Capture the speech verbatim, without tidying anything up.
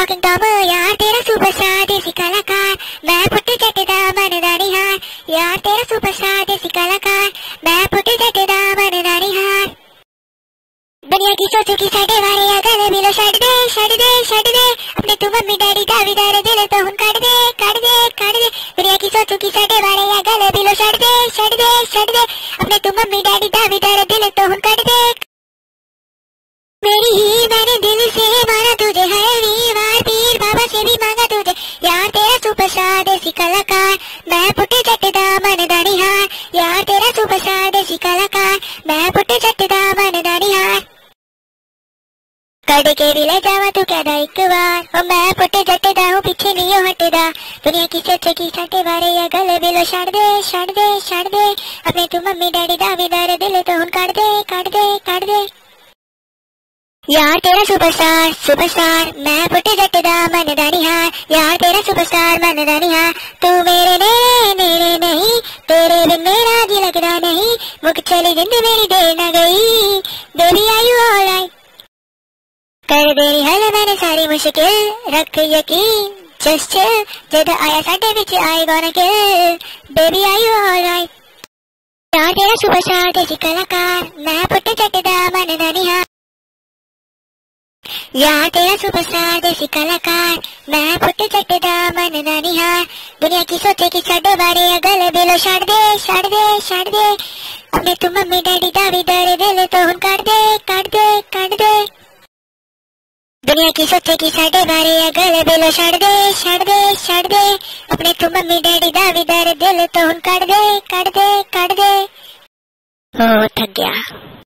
Talking Tom यार तेरा superstar देसी कलाकार, मैं पुट्टे जट्टे दा मनदा निहार, यार तेरा सुपरस्टार देसी कलाकार, मैं पुट्टे जट्टे दा मनदा निहार। दुनिया की सोचो की साडे बारे अगल बिलो छड़ दे छड़ दे छड़ दे, अपने तू मम्मी डैडी दावेदार दिल तो हुन कट दे कट दे कट दे। दुनिया की सोचो की साडे बारे अगल बिलो छड़ दे छड़ दे छड़ दे, अपने तू मम्मी डैडी दावेदार दिल तो हुन कट दे। मेरी ही मैंने दिल से माना तुझे, हर वीरवार पीर बाबा से भी मांगा तुझे, यार तेरा सुपरस्टार देसी कलाकार, मैं पुट्टे जट्टे दा मनदा निहार, यार तेरा सुपरस्टार देसी कलाकार, मैं पुट्टे जट्टे दा मनदा निहार। कड़ के भी ले जावा तू कहदा एक बार, और मैं पुट्टे जट्टे दा हूँ पीछे नहीं हो हटदा। दुनिया की सोचे की साटे बारे या गले बिलो छड़ दे छड़ दे छड़ दे, अपने तू मम्मी डैडी दावेदार दिल तो हुन कट दे कट दे कट दे। यार तेरा सुपरस्टार सुपरस्टार, मैं पुट्टे जट्टे दा मनदा निहार, यार तेरा सुपरस्टार मनदा निहार। तू मेरे नेड़े नेड़े नहीं, तेरे बिन मेरा जी लगदा नहीं, मुक चली जिंद मेरी देर न गई, बेबी आर यू ऑलराइट। कर देनी हल मैंने सारी मुश्किल, रख यकीन जस्ट चिल, जद आया साडे विच I gonna kill, baby are you alright. यार तेरा सुपरस्टार देसी कलाकार, मैं पुट्टे जट्टे दा मनदा निहार, यार तेरा सुपरस्टार देसी कलाकार, मैं पुट्टे जट्टे दा मनदा निहार। दुनिया की सोचे की साडे बारे अगल बिलो छड़ दे छड़ दे छड़ दे, अपने तू मम्मी डैडी दावेदार दिल तो हुन कट दे कट दे कट दे। दुनिया की सोचे की साडे बारे अगल बिलो छड़ दे छड़ दे छड़ दे, अपने तू मम्मी डैडी दावेदार दिल तो हुन कट दे कट दे कट दे। ओ थक गया।